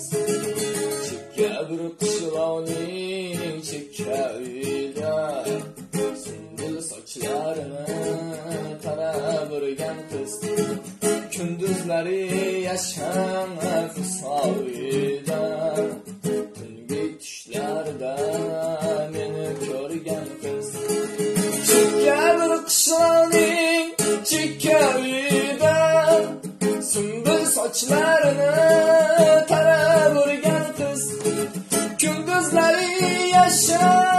chekka bir qishloqning chekka uyida sunbul sochlarini tarab urgan qiz, kunduzlari yashamas soyida, tungi tushlarda meni ko'rgan qiz, chekka bir qishloqning chekka uyida sunbul sochlarini tarab urgan qiz, kunduzlari yashamas